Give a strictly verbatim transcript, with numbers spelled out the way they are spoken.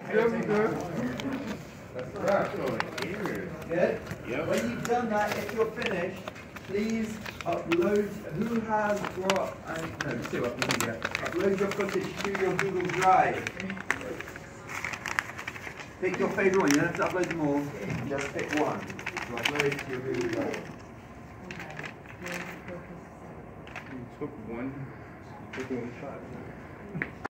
That's right. Good? Yep. When you've done that, if you're finished, please upload. Who has what? I, no, still up here. Upload your footage to your Google Drive. Pick your favourite one. You don't have to upload them all. Just pick one. So upload it to your Google Drive. You took one. You took one shot.